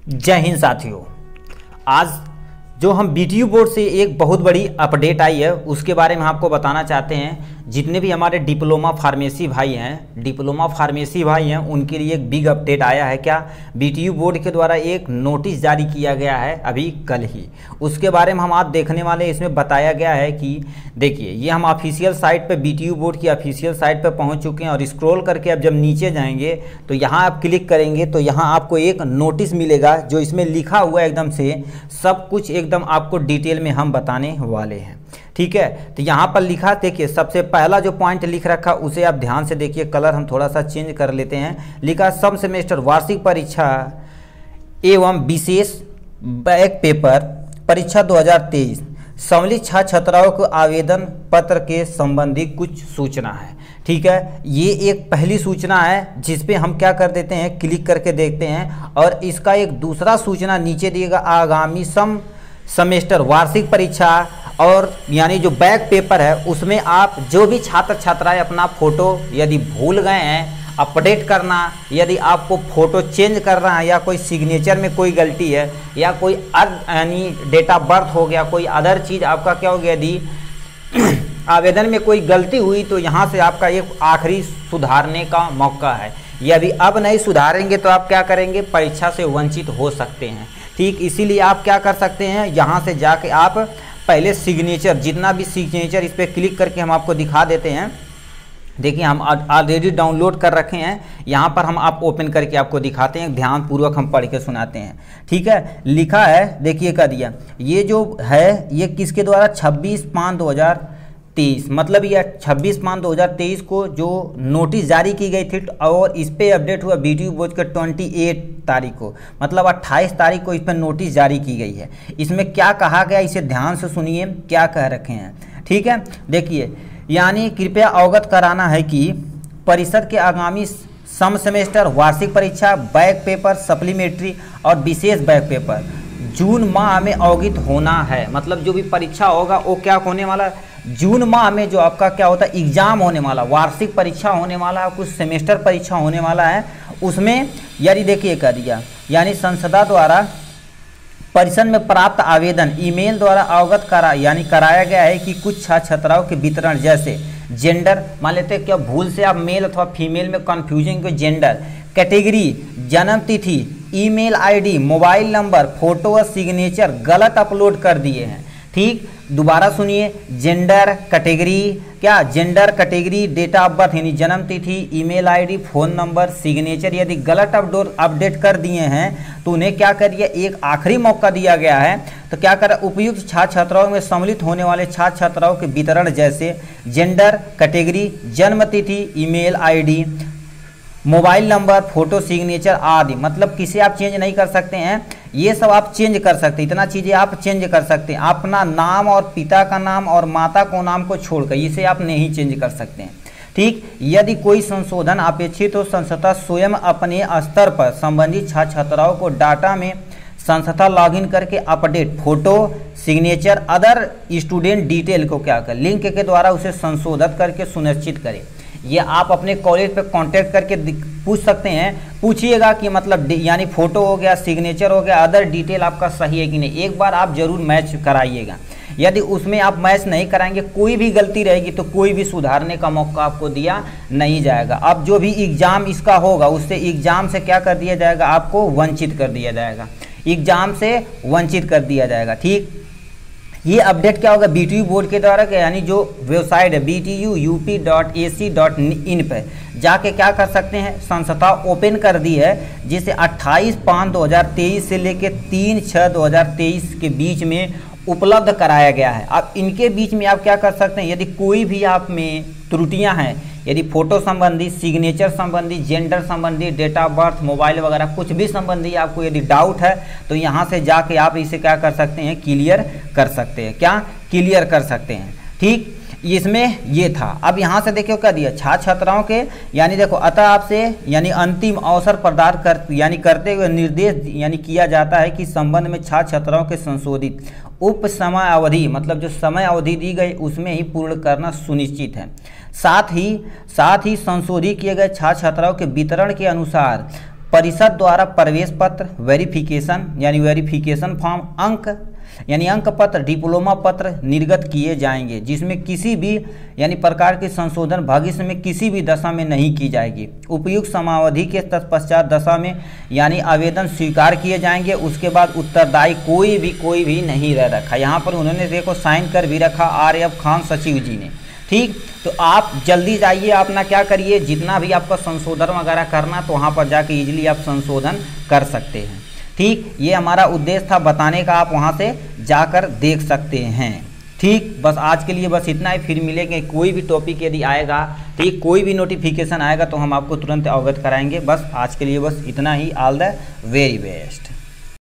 जय हिंद साथियों। आज जो हम बीटीयू बोर्ड से एक बहुत बड़ी अपडेट आई है उसके बारे में आपको बताना चाहते हैं। जितने भी हमारे डिप्लोमा फार्मेसी भाई हैं उनके लिए एक बिग अपडेट आया है। क्या बीटीयू बोर्ड के द्वारा एक नोटिस जारी किया गया है अभी कल ही, उसके बारे में हम आज देखने वाले। इसमें बताया गया है कि देखिए, ये हम ऑफिशियल साइट पे बीटीयू बोर्ड की ऑफिशियल साइट पे पहुंच चुके हैं और स्क्रॉल करके अब जब नीचे जाएंगे तो यहाँ आप क्लिक करेंगे तो यहाँ आपको एक नोटिस मिलेगा जो इसमें लिखा हुआ है। एकदम से सब कुछ एकदम आपको डिटेल में हम बताने वाले हैं, ठीक है। तो यहाँ पर लिखा, देखिए सबसे पहला जो पॉइंट लिख रखा उसे आप ध्यान से देखिए। कलर हम थोड़ा सा चेंज कर लेते हैं। लिखा सब सेमेस्टर वार्षिक परीक्षा एवं विशेष बैक पेपर परीक्षा 2023 सम्मिलित छात्र छात्राओं को आवेदन पत्र के संबंधी कुछ सूचना है, ठीक है। ये एक पहली सूचना है जिस पे हम क्या कर देते हैं, क्लिक करके देखते हैं। और इसका एक दूसरा सूचना नीचे दिएगा, आगामी सेमेस्टर वार्षिक परीक्षा और यानी जो बैक पेपर है उसमें आप जो भी छात्र छात्राएं अपना फ़ोटो यदि भूल गए हैं अपडेट करना, यदि आपको फ़ोटो चेंज करना है या कोई सिग्नेचर में कोई गलती है या कोई यानी डेट ऑफ बर्थ हो गया, कोई अदर चीज़ आपका क्या हो गया, यदि आवेदन में कोई गलती हुई तो यहाँ से आपका एक आखिरी सुधारने का मौका है। यदि अब नहीं सुधारेंगे तो आप क्या करेंगे, परीक्षा से वंचित हो सकते हैं, ठीक। इसीलिए आप क्या कर सकते हैं, यहाँ से जाके आप पहले सिग्नेचर, जितना भी सिग्नेचर, इस पर क्लिक करके हम आपको दिखा देते हैं। देखिए हम ऑलरेडी डाउनलोड कर रखे हैं, यहाँ पर हम आप ओपन करके आपको दिखाते हैं, ध्यान पूर्वक हम पढ़ के सुनाते हैं, ठीक है। लिखा है, देखिए क्या दिया, ये जो है ये किसके द्वारा, 26/5/2023, मतलब ये 26/5/2023 को जो नोटिस जारी की गई थी और इस पर अपडेट हुआ बीटीयू बोर्ड के 28 तारीख को, मतलब 28 तारीख को इस पर नोटिस जारी की गई है। इसमें क्या कहा गया इसे ध्यान से सुनिए, क्या कह रखे हैं, ठीक है। देखिए, यानी कृपया अवगत कराना है कि परिषद के आगामी सम सेमेस्टर वार्षिक परीक्षा बैक पेपर सप्लीमेंट्री और विशेष बैक पेपर जून माह में अवगत होना है। मतलब जो भी परीक्षा होगा वो क्या होने वाला, जून माह में जो आपका क्या होता है एग्जाम होने वाला, वार्षिक परीक्षा होने वाला है, कुछ सेमेस्टर परीक्षा होने वाला है। उसमें यानी देखिए कर दिया, यानी संसदा द्वारा परिषद में प्राप्त आवेदन ईमेल द्वारा अवगत कराया गया है कि कुछ छात्र छात्राओं के वितरण जैसे जेंडर, मान लेते हैं क्या भूल से आप मेल अथवा फीमेल में कन्फ्यूजन को जेंडर, कैटेगरी, जन्म तिथि, email ID, mobile number, photo और सिग्नेचर गलत अपलोड कर दिए हैं, ठीक। दोबारा सुनिए, जेंडर कैटेगरी, क्या gender category, date of birth यानी जन्म तिथि, email ID, phone number, signature यदि गलत अपडेट कर दिए हैं तो उन्हें क्या करिए, एक आखिरी मौका दिया गया है। तो क्या करें, उपयुक्त छात्र छात्राओं में सम्मिलित होने वाले छात्र छात्राओं के वितरण जैसे जेंडर कैटेगरी, जन्म तिथि, email ID, mobile number, photo, signature आदि, मतलब किसे आप चेंज नहीं कर सकते हैं, ये सब आप चेंज कर सकते हैं। इतना चीज़ें आप चेंज कर सकते हैं, अपना नाम और पिता का नाम और माता को नाम को छोड़कर इसे आप नहीं चेंज कर सकते हैं, ठीक। यदि कोई संशोधन अपेक्षित तो संस्था स्वयं अपने स्तर पर संबंधित छात्र छात्राओं को डाटा में संस्था लॉगिन करके update photo, signature, other student detail को क्या कर लिंक के द्वारा उसे संशोधित करके सुनिश्चित करें। ये आप अपने कॉलेज पे कांटेक्ट करके पूछ सकते हैं, पूछिएगा कि मतलब यानी फ़ोटो हो गया, सिग्नेचर हो गया, अदर डिटेल आपका सही है कि नहीं। एक बार आप ज़रूर मैच कराइएगा। यदि उसमें आप मैच नहीं कराएंगे, कोई भी गलती रहेगी तो कोई भी सुधारने का मौका आपको दिया नहीं जाएगा। अब जो भी एग्ज़ाम इसका होगा उससे एग्ज़ाम से क्या कर दिया जाएगा, आपको वंचित कर दिया जाएगा, एग्ज़ाम से वंचित कर दिया जाएगा, ठीक। ये अपडेट क्या होगा बीटीयू बोर्ड के द्वारा, यानी जो वेबसाइट है btuup.ac.in पे जाके क्या कर सकते हैं, संस्था ओपन कर दी है जिसे 28/5/2023 से लेके 3/6/2023 के बीच में उपलब्ध कराया गया है। अब इनके बीच में आप क्या कर सकते हैं, यदि कोई भी आप में त्रुटियां हैं, यदि फोटो संबंधी, सिग्नेचर संबंधी, जेंडर संबंधी, डेट ऑफ बर्थ, मोबाइल वगैरह कुछ भी संबंधी आपको यदि डाउट है तो यहाँ से जाके आप इसे क्या कर सकते हैं, क्लियर कर सकते हैं, क्या क्लियर कर सकते हैं, ठीक। इसमें ये था। अब यहाँ से देखिए क्या दिया, छात्र छात्राओं के यानी देखो अतः आपसे यानी अंतिम अवसर प्रदान करते हुए निर्देश यानी किया जाता है कि संबंध में छात्र छात्राओं के संशोधित उप समय अवधि, मतलब जो समय अवधि दी गई उसमें ही पूर्ण करना सुनिश्चित है। साथ ही संशोधित किए गए छात्र छात्राओं के वितरण के अनुसार परिषद द्वारा प्रवेश पत्र, वेरिफिकेशन यानी वेरिफिकेशन फॉर्म, अंक यानी अंक पत्र, डिप्लोमा पत्र निर्गत किए जाएंगे, जिसमें किसी भी यानी प्रकार की संशोधन भविष्य में किसी भी दशा में नहीं की जाएगी। उपयुक्त समावधि के तत्पश्चात दशा में यानी आवेदन स्वीकार किए जाएंगे। उसके बाद उत्तरदायी कोई भी नहीं रह रखा। यहाँ पर उन्होंने देखो साइन कर भी रखा RF खान सचिव जी ने। ठीक, तो आप जल्दी जाइए, आप ना क्या करिए, जितना भी आपका संशोधन वगैरह करना तो वहाँ पर जाके इजीली आप संशोधन कर सकते हैं। ठीक, ये हमारा उद्देश्य था बताने का, आप वहाँ से जाकर देख सकते हैं। ठीक, बस आज के लिए बस इतना ही, फिर मिलेंगे। कोई भी टॉपिक यदि आएगा, ठीक, कोई भी नोटिफिकेशन आएगा तो हम आपको तुरंत अवगत कराएंगे। बस आज के लिए बस इतना ही। All the very best.